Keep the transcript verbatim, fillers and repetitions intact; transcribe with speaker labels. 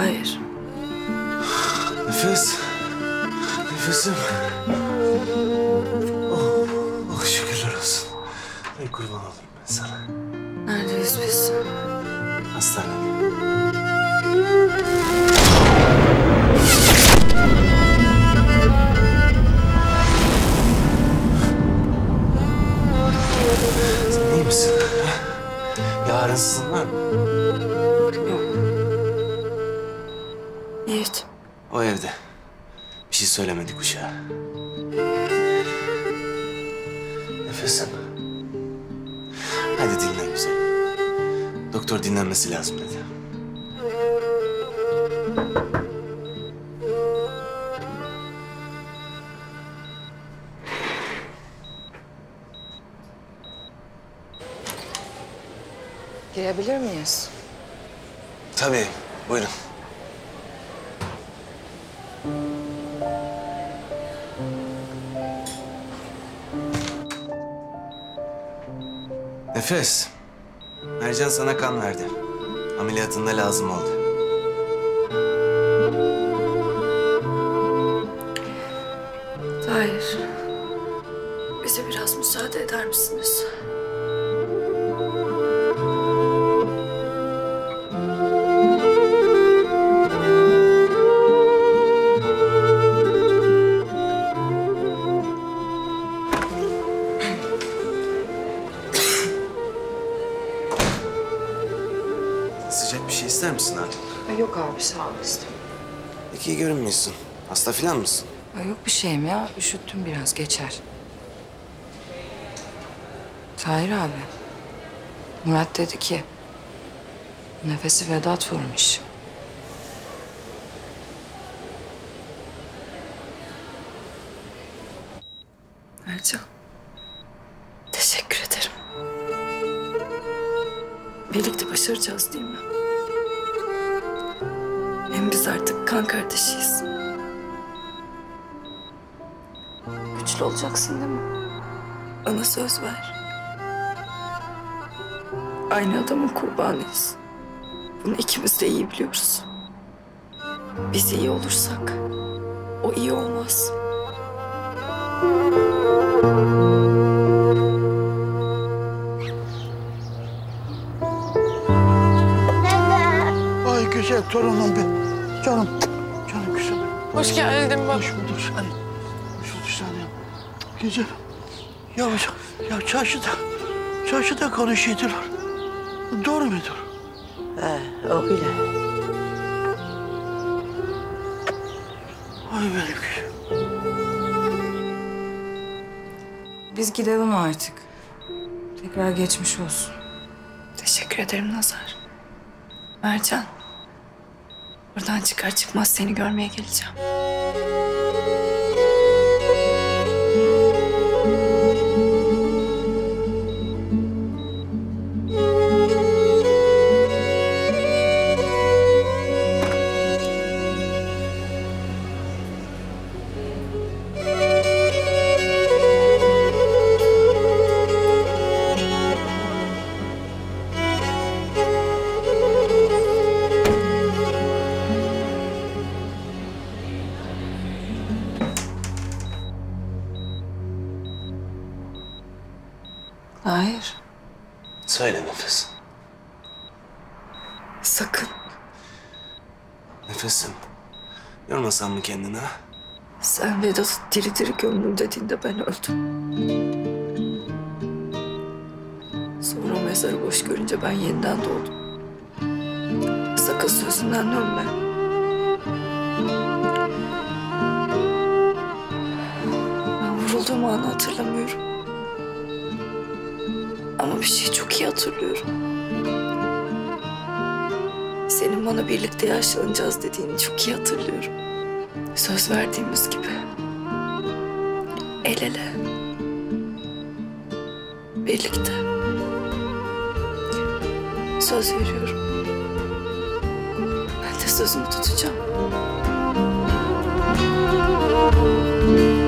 Speaker 1: Hayır.
Speaker 2: Nefes. Nefesim. Oh, oh şükürler olsun. Ay kurban olayım ben sana.
Speaker 1: Neredeyiz biz?
Speaker 2: Hastanede. Sen iyi misin? Bir ağrınsızın var mı?
Speaker 1: Yok. Yiğit.
Speaker 2: O evde. Bir şey söylemedik uşağa. Nefesim. Hadi dinlen güzel. Doktor dinlenmesi lazım dedi.
Speaker 1: Girebilir miyiz?
Speaker 2: Tabii, buyurun. Nefes, Mercan sana kan verdi. Ameliyatında lazım oldu.
Speaker 1: Hayır. Bize biraz müsaade eder misiniz?
Speaker 2: Sıcak bir şey ister misin abi?
Speaker 1: Yok abi sağ ol istemem.
Speaker 2: Peki iyi görünmüyorsun. Hasta falan mısın?
Speaker 1: Yok bir şeyim ya. Üşüttüm biraz geçer. Tahir abi. Murat dedi ki Nefes'i Vedat vurmuş. Mercan. Teşekkür ederim. Birlikte başaracağız değil mi? Hem biz artık kan kardeşiyiz. Güçlü olacaksın değil mi? Bana söz ver. Aynı adamın kurbanıyız. Bunu ikimiz de iyi biliyoruz. Biz iyi olursak o iyi olmaz.
Speaker 3: Ay güzel torunum benim. Canım, canım güzel.
Speaker 4: Hoş geldin baba.
Speaker 3: Hoş bulduk Salim. Hoş bulduk Salim. Güzel. Ya, ya çarşıda, çarşıda konuşuyordular. Doğru mudur?
Speaker 5: He, öyle.
Speaker 3: Ay benim güzel.
Speaker 1: Biz gidelim artık. Tekrar geçmiş olsun. Teşekkür ederim Nazar. Mercan. Buradan çıkar çıkmaz seni görmeye geleceğim. Hayır.
Speaker 2: Söyle Nefes.
Speaker 1: Sakın.
Speaker 2: Nefesim. Yormasan mı kendini ha?
Speaker 1: Sen Vedat'ı diri diri gömdüm dediğinde ben öldüm. Sonra o mezarı boş görünce ben yeniden doğdum. Sakın sözünden dönme. Ben vurulduğum anı hatırlamıyorum. Ama bir şeyi çok iyi hatırlıyorum. Senin bana birlikte yaşlanacağız dediğini çok iyi hatırlıyorum. Söz verdiğimiz gibi. El ele. Birlikte. Söz veriyorum. Ben de sözümü tutacağım.